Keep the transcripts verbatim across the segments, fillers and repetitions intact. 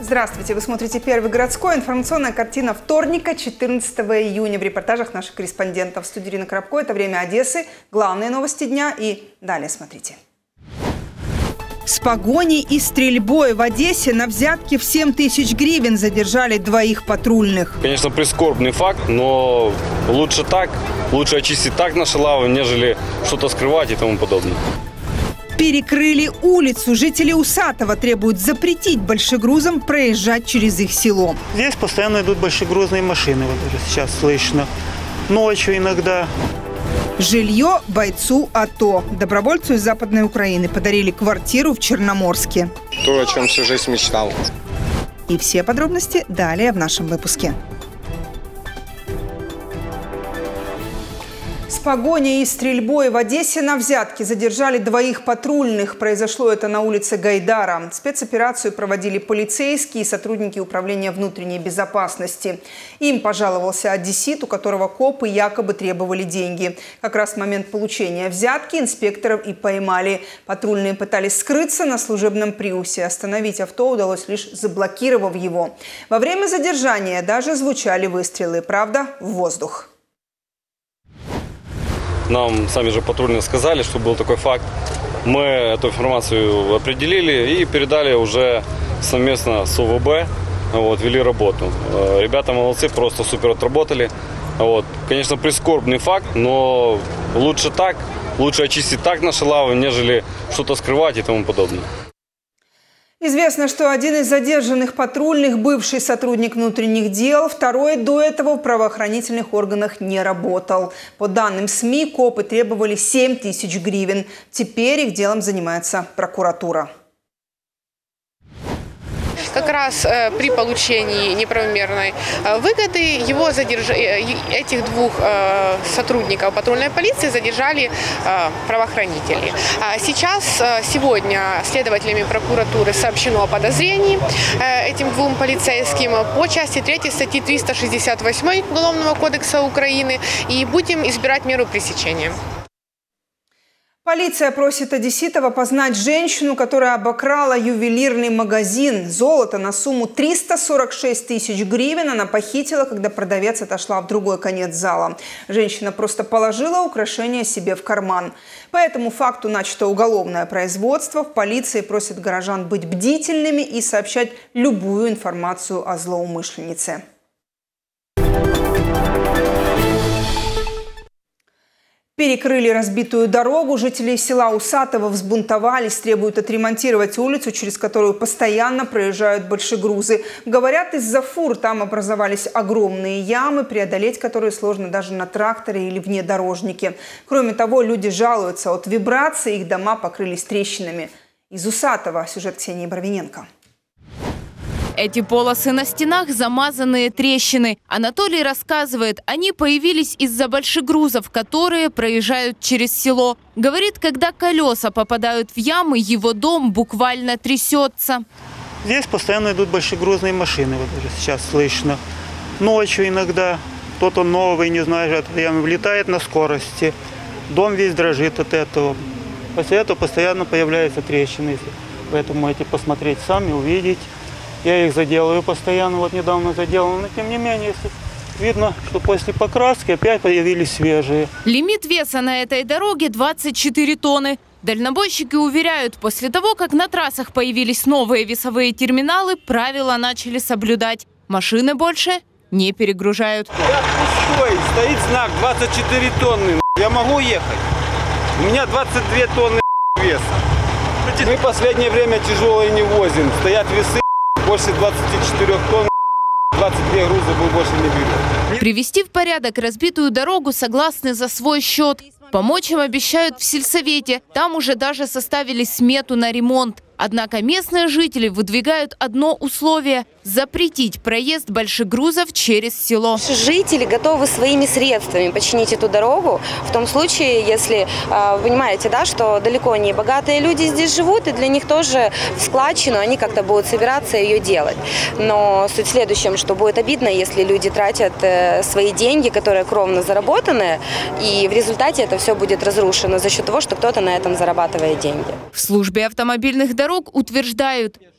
Здравствуйте! Вы смотрите «Первый городской». Информационная картина вторника, четырнадцатого июня. В репортажах наших корреспондентов. В студии Ирина Коробко. Это «Время Одессы». Главные новости дня. И далее смотрите. С погоней и стрельбой в Одессе на взятки в семь тысяч гривен задержали двоих патрульных. Конечно, прискорбный факт, но лучше так, лучше очистить так наши лавы, нежели что-то скрывать и тому подобное. Перекрыли улицу. Жители Усатова требуют запретить большегрузам проезжать через их село. Здесь постоянно идут большегрузные машины, вот уже сейчас слышно. Ночью иногда. Жилье бойцу АТО. Добровольцу из Западной Украины подарили квартиру в Черноморске. То, о чем всю жизнь мечтал. И все подробности далее в нашем выпуске. С погоней и стрельбой в Одессе на взятки задержали двоих патрульных. Произошло это на улице Гайдара. Спецоперацию проводили полицейские и сотрудники управления внутренней безопасности. Им пожаловался одессит, у которого копы якобы требовали деньги. Как раз в момент получения взятки инспекторов и поймали. Патрульные пытались скрыться на служебном приусе. Остановить авто удалось лишь заблокировав его. Во время задержания даже звучали выстрелы. Правда, в воздух. Нам сами же патрульные сказали, что был такой факт. Мы эту информацию определили и передали уже совместно с ОВБ, вот, вели работу. Ребята молодцы, просто супер отработали. Вот. Конечно, прискорбный факт, но лучше так, лучше очистить так наши лавы, нежели что-то скрывать и тому подобное. Известно, что один из задержанных патрульных – бывший сотрудник внутренних дел, второй до этого в правоохранительных органах не работал. По данным СМИ, копы требовали семь тысяч гривен. Теперь их делом занимается прокуратура. Как раз э, при получении неправомерной э, выгоды его задерж... этих двух э, сотрудников патрульной полиции задержали э, правоохранители. А сейчас, э, сегодня следователями прокуратуры сообщено о подозрении э, этим двум полицейским по части третьей статьи триста шестьдесят восемь Уголовного кодекса Украины и будем избирать меру пресечения. Полиция просит одесситов опознать женщину, которая обокрала ювелирный магазин. Золото на сумму триста сорок шесть тысяч гривен она похитила, когда продавец отошла в другой конец зала. Женщина просто положила украшение себе в карман. По этому факту начато уголовное производство. В полиции просят горожан быть бдительными и сообщать любую информацию о злоумышленнице. Перекрыли разбитую дорогу. Жители села Усатово взбунтовались, требуют отремонтировать улицу, через которую постоянно проезжают большегрузы. Говорят, из-за фур там образовались огромные ямы, преодолеть которые сложно даже на тракторе или внедорожнике. Кроме того, люди жалуются, от вибрации их дома покрылись трещинами. Из Усатова сюжет Ксении Барвиненко. Эти полосы на стенах – замазанные трещины. Анатолий рассказывает, они появились из-за большегрузов, которые проезжают через село. Говорит, когда колеса попадают в ямы, его дом буквально трясется. Здесь постоянно идут большегрузные машины, вот уже сейчас слышно. Ночью иногда кто-то новый, не знаю, от ямы влетает на скорости. Дом весь дрожит от этого. После этого постоянно появляются трещины. Поэтому можете посмотреть сами, увидеть. Я их заделаю постоянно, вот недавно заделал, но тем не менее, если видно, что после покраски опять появились свежие. Лимит веса на этой дороге двадцать четыре тонны. Дальнобойщики уверяют, после того, как на трассах появились новые весовые терминалы, правила начали соблюдать. Машины больше не перегружают. Я пустой, стоит знак двадцать четыре тонны. Я могу ехать. У меня двадцать две тонны веса. Мы в последнее время тяжелые не возим. Стоят весы. Больше двадцати четырёх тонн, двадцать две груза мы больше не двигаем. Привести в порядок разбитую дорогу согласны за свой счет. Помочь им обещают в сельсовете. Там уже даже составили смету на ремонт. Однако местные жители выдвигают одно условие – запретить проезд большегрузов через село. Жители готовы своими средствами починить эту дорогу. В том случае, если вы понимаете, да, что далеко не богатые люди здесь живут, и для них тоже в складчину они как-то будут собираться ее делать. Но суть в следующем, что будет обидно, если люди тратят свои деньги, которые кровно заработаны, и в результате это все будет разрушено за счет того, что кто-то на этом зарабатывает деньги. В службе автомобильных дорог утверждают,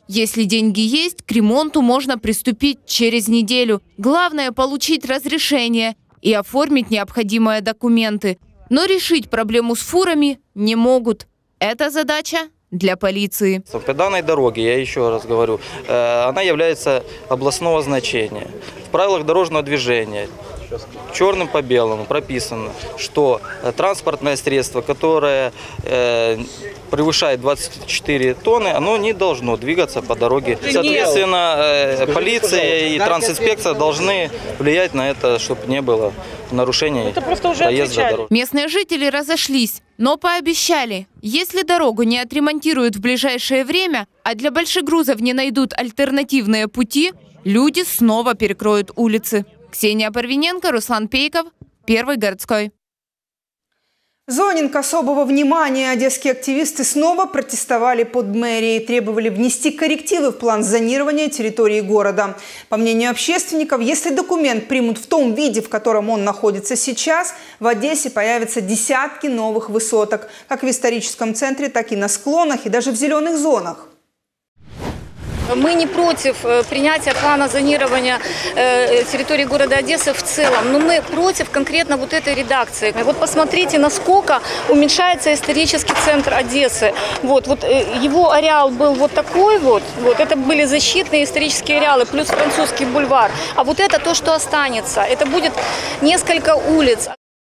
Если деньги есть, к ремонту можно приступить через неделю. Главное – получить разрешение и оформить необходимые документы. Но решить проблему с фурами не могут. Это задача для полиции. По данной дороге, я еще раз говорю, она является областного значения. В правилах дорожного движения черным по белому прописано, что транспортное средство, которое э, превышает двадцать четыре тонны, оно не должно двигаться по дороге. Соответственно, э, полиция и трансинспекция должны влиять на это, чтобы не было нарушений проезда дорог. Местные жители разошлись, но пообещали, если дорогу не отремонтируют в ближайшее время, а для больших грузов не найдут альтернативные пути, люди снова перекроют улицы. Ксения Парвиненко, Руслан Пейков, Первый городской. Зонинг особого внимания. Одесские активисты снова протестовали под мэрией, требовали внести коррективы в план зонирования территории города. По мнению общественников, если документ примут в том виде, в котором он находится сейчас, в Одессе появятся десятки новых высоток, как в историческом центре, так и на склонах и даже в зеленых зонах. Мы не против принятия плана зонирования территории города Одессы в целом, но мы против конкретно вот этой редакции. Вот посмотрите, насколько уменьшается исторический центр Одессы. Вот, вот его ареал был вот такой вот, вот, это были защитные исторические ареалы, плюс французский бульвар. А вот это то, что останется, это будет несколько улиц.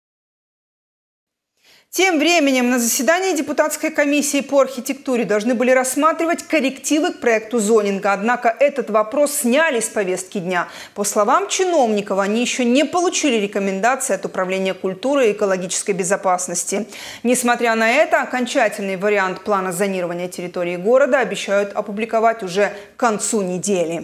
Тем временем на заседании депутатской комиссии по архитектуре должны были рассматривать коррективы к проекту зонинга. Однако этот вопрос сняли с повестки дня. По словам чиновников, они еще не получили рекомендации от Управления культуры и экологической безопасности. Несмотря на это, окончательный вариант плана зонирования территории города обещают опубликовать уже к концу недели.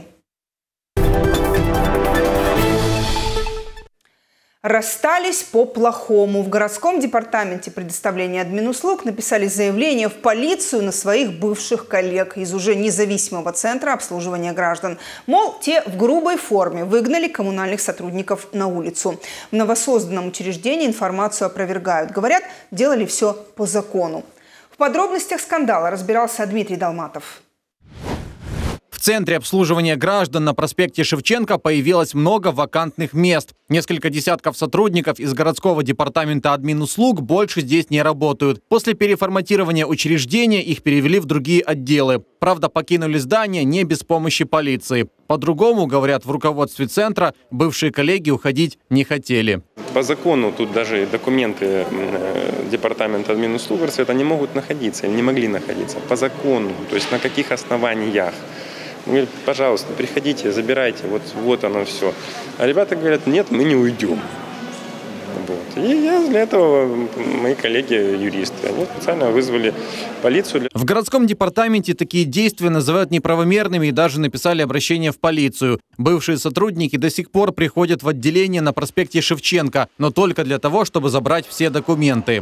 Расстались по-плохому. В городском департаменте предоставления админуслуг написали заявление в полицию на своих бывших коллег из уже независимого центра обслуживания граждан. Мол, те в грубой форме выгнали коммунальных сотрудников на улицу. В новосозданном учреждении информацию опровергают. Говорят, делали все по закону. В подробностях скандала разбирался Дмитрий Долматов. В центре обслуживания граждан на проспекте Шевченко появилось много вакантных мест. Несколько десятков сотрудников из городского департамента админуслуг больше здесь не работают. После переформатирования учреждения их перевели в другие отделы. Правда, покинули здание не без помощи полиции. По-другому, говорят в руководстве центра, бывшие коллеги уходить не хотели. По закону тут даже документы департамента админуслуг это не могут находиться, или не могли находиться. По закону, то есть на каких основаниях. Говорит, пожалуйста, приходите, забирайте, вот, вот оно все. А ребята говорят, нет, мы не уйдем. Вот. И я для этого, мои коллеги-юристы, они специально вызвали полицию. В городском департаменте такие действия называют неправомерными и даже написали обращение в полицию. Бывшие сотрудники до сих пор приходят в отделение на проспекте Шевченко, но только для того, чтобы забрать все документы.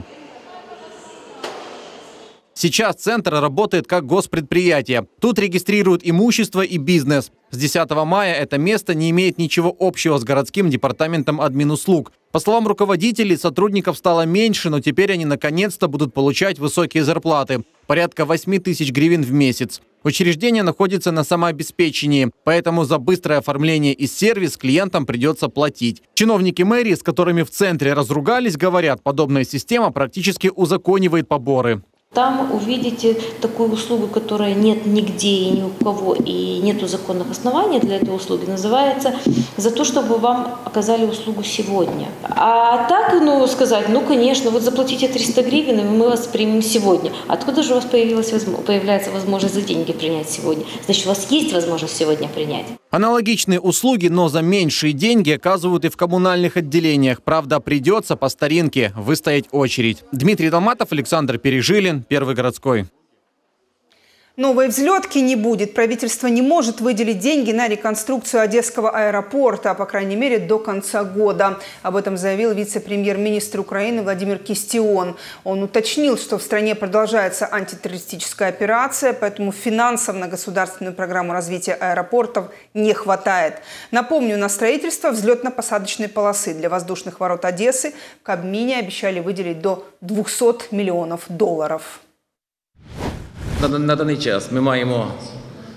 Сейчас центр работает как госпредприятие. Тут регистрируют имущество и бизнес. С десятого мая это место не имеет ничего общего с городским департаментом админуслуг. По словам руководителей, сотрудников стало меньше, но теперь они наконец-то будут получать высокие зарплаты. Порядка восьми тысяч гривен в месяц. Учреждение находится на самообеспечении, поэтому за быстрое оформление и сервис клиентам придется платить. Чиновники мэрии, с которыми в центре разругались, говорят, подобная система практически узаконивает поборы. Там увидите такую услугу, которая нет нигде и ни у кого, и нету законных оснований для этой услуги. Называется «За то, чтобы вам оказали услугу сегодня». А так, ну, сказать, ну, конечно, вот заплатите триста гривен, и мы вас примем сегодня. Откуда же у вас появилась, появляется возможность за деньги принять сегодня? Значит, у вас есть возможность сегодня принять. Аналогичные услуги, но за меньшие деньги оказывают и в коммунальных отделениях. Правда, придется по старинке выстоять очередь. Дмитрий Долматов, Александр Пережилин, Первый городской. Новой взлетки не будет. Правительство не может выделить деньги на реконструкцию Одесского аэропорта, по крайней мере, до конца года. Об этом заявил вице-премьер-министр Украины Владимир Кистион. Он уточнил, что в стране продолжается антитеррористическая операция, поэтому финансов на государственную программу развития аэропортов не хватает. Напомню, на строительство взлетно-посадочной полосы для воздушных ворот Одессы в Кабмине обещали выделить до двухсот миллионов доларів. На даний час ми маємо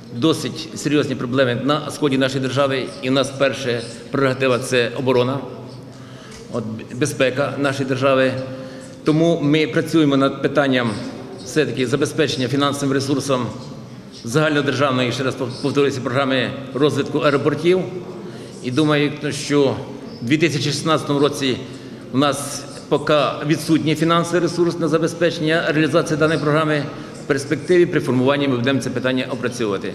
досить серйозні проблеми на сході нашої держави. І у нас перша прерогатива – це оборона, от, безпека нашої держави. Тому ми працюємо над питанням все-таки забезпечення фінансовим ресурсом загальнодержавної, ще раз повторюся, програми розвитку аеропортів. І думаю, що в дві тисячі шістнадцятому році у нас поки відсутній фінансовий ресурс на забезпечення реалізації даної програми. В перспективі при формуванні ми будемо це питання опрацьовувати.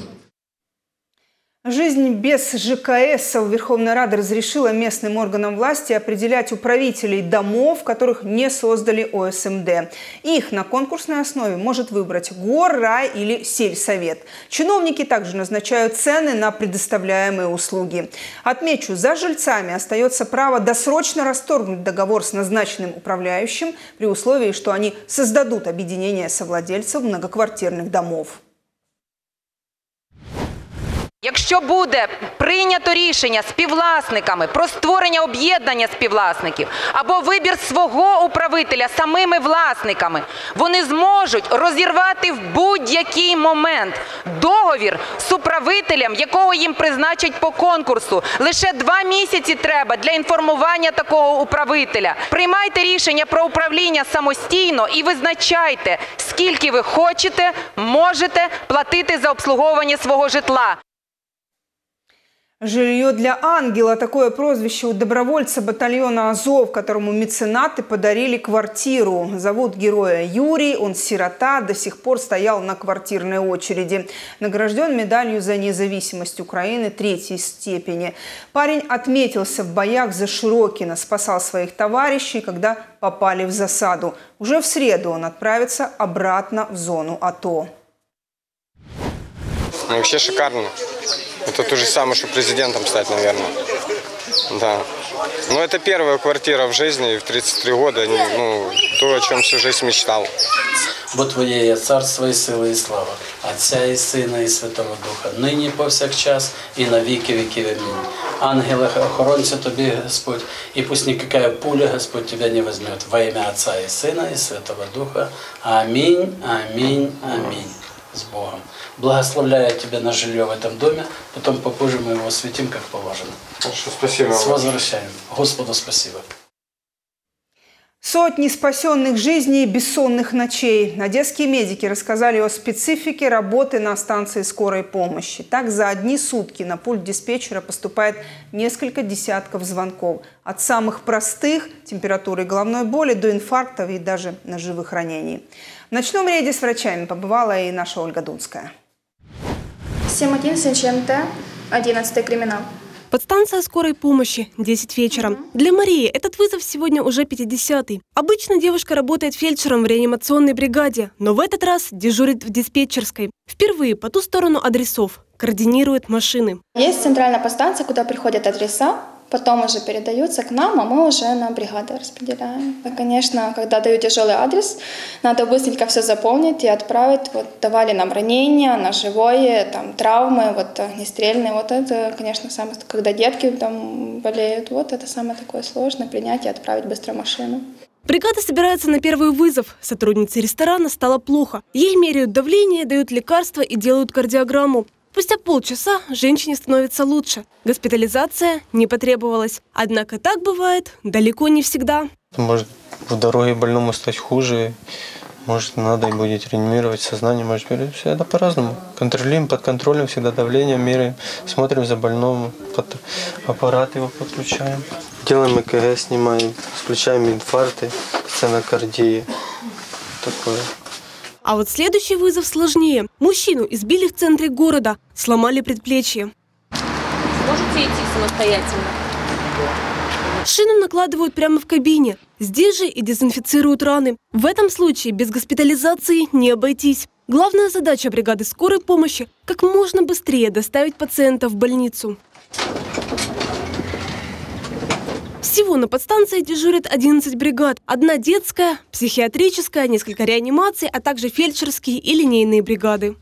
Жизнь без ЖКС Верховная Рада разрешила местным органам власти определять управителей домов, которых не создали О С М Д. Их на конкурсной основе может выбрать гор, рай или сельсовет. Чиновники также назначают цены на предоставляемые услуги. Отмечу, за жильцами остается право досрочно расторгнуть договор с назначенным управляющим при условии, что они создадут объединение совладельцев многоквартирных домов. Якщо буде прийнято рішення співвласниками про створення об'єднання співвласників або вибір свого управителя самими власниками, вони зможуть розірвати в будь-який момент договір з управителем, якого їм призначать по конкурсу. Лише два місяці треба для інформування такого управителя. Приймайте рішення про управління самостійно і визначайте, скільки ви хочете, можете платити за обслуговування свого житла. «Жилье для ангела» – такое прозвище у добровольца батальона «Азов», которому меценаты подарили квартиру. Зовут героя Юрий, он сирота, до сих пор стоял на квартирной очереди. Награжден медалью за независимость Украины третьей степени. Парень отметился в боях за Широкино, спасал своих товарищей, когда попали в засаду. Уже в среду он отправится обратно в зону А Т О. Ну, вообще шикарно. Это то же самое, что президентом стать, наверное. Да. Но это первая квартира в жизни, в тридцать три года, ну, то, о чем всю жизнь мечтал. Бо Твоє є царство і сила і слава, Отця і Сина і Святого Духа, нині повсякчас і на віки віків. Амінь. Ангели, охоронці Тобі, Господь, і пусть никакая пуля, Господь, Тебя не возьмет. Во имя Отца и Сына и Святого Духа. Аминь, аминь, аминь. С Богом. Благословляю Тебя на жилье в этом доме, потом попозже мы его осветим, как положено. Спасибо. С возвращаем. Господу спасибо. Сотни спасенных жизней и бессонных ночей. Одесские медики рассказали о специфике работы на станции скорой помощи. Так, за одни сутки на пульт диспетчера поступает несколько десятков звонков. От самых простых – температуры и головной боли до инфарктов и даже ножевых ранений. В ночном рейде с врачами побывала и наша Ольга Дунская. семь одиннадцать ЧМТ, одиннадцатый криминал. Подстанция скорой помощи, десять вечера. Для Марии этот вызов сегодня уже пятидесятый. Обычно девушка работает фельдшером в реанимационной бригаде, но в этот раз дежурит в диспетчерской. Впервые по ту сторону адресов, координирует машины. Есть центральная подстанция, куда приходят адреса, потом уже передаются к нам, а мы уже на бригады распределяем. И, конечно, когда дают тяжелый адрес, надо быстренько все заполнить и отправить. Вот давали нам ранения, ножевое, там, травмы, вот, огнестрельные. Вот это, конечно, самое, когда детки там болеют, вот это самое такое сложное, принять и отправить быстро машину. Бригада собирается на первый вызов. Сотруднице ресторана стало плохо. Ей меряют давление, дают лекарства и делают кардиограмму. Спустя полчаса женщине становится лучше. Госпитализация не потребовалась. Однако так бывает далеко не всегда. Может в дороге больному стать хуже, может надо и будет реанимировать сознание, может все это по-разному. Контролируем, под контролем всегда давление меряем, смотрим за больным, под аппарат его подключаем. Делаем Э К Г, снимаем, включаем инфаркты, стенокардии. Такое. А вот следующий вызов сложнее. Мужчину избили в центре города, сломали предплечье. Сможете идти самостоятельно? Шину накладывают прямо в кабине. Здесь же и дезинфицируют раны. В этом случае без госпитализации не обойтись. Главная задача бригады скорой помощи – как можно быстрее доставить пациента в больницу. Всего на подстанции дежурят одиннадцать бригад. Одна детская, психиатрическая, несколько реанимаций, а также фельдшерские и линейные бригады.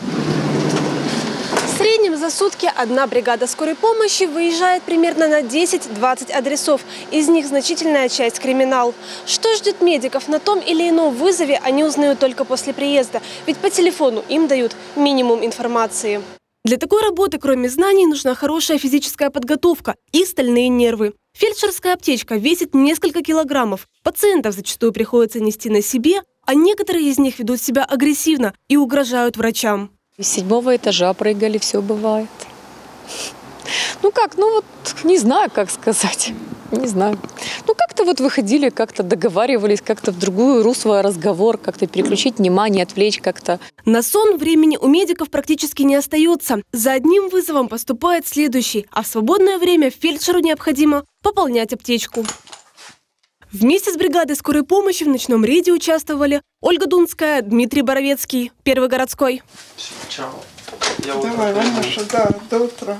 В среднем за сутки одна бригада скорой помощи выезжает примерно на десять-двадцать адресов. Из них значительная часть – криминал. Что ждет медиков на том или ином вызове, они узнают только после приезда. Ведь по телефону им дают минимум информации. Для такой работы, кроме знаний, нужна хорошая физическая подготовка и стальные нервы. Фельдшерская аптечка весит несколько килограммов. Пациентов зачастую приходится нести на себе, а некоторые из них ведут себя агрессивно и угрожают врачам. С седьмого этажа прыгали, все бывает. Ну как, ну вот не знаю, как сказать, не знаю. Ну как-то вот выходили, как-то договаривались, как-то в другую русло разговор, как-то переключить внимание, отвлечь как-то. На сон времени у медиков практически не остается. За одним вызовом поступает следующий, а в свободное время фельдшеру необходимо пополнять аптечку. Вместе с бригадой скорой помощи в ночном рейде участвовали Ольга Дунская, Дмитрий Боровецкий, Первый городской. Чао. Давай, Ванюша, да, до утра.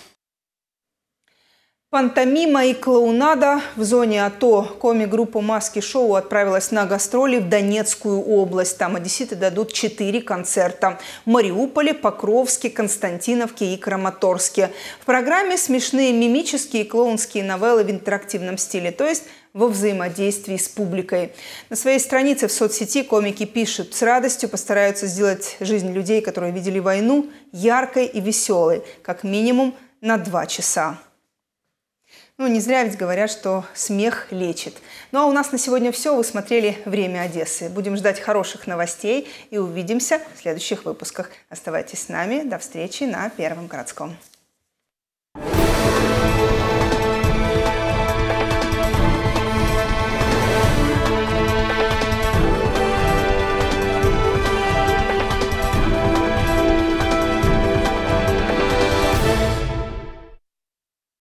Пантомима и клоунада. В зоне АТО коми-группа «Маски-шоу» отправилась на гастроли в Донецкую область. Там одесситы дадут четыре концерта – в Мариуполе, Покровске, Константиновке и Краматорске. В программе смешные мимические и клоунские новеллы в интерактивном стиле, то есть во взаимодействии с публикой. На своей странице в соцсети комики пишут: с радостью постараются сделать жизнь людей, которые видели войну, яркой и веселой, как минимум на два часа. Ну, не зря ведь говорят, что смех лечит. Ну, а у нас на сегодня все. Вы смотрели «Время Одессы». Будем ждать хороших новостей и увидимся в следующих выпусках. Оставайтесь с нами. До встречи на Первом городском.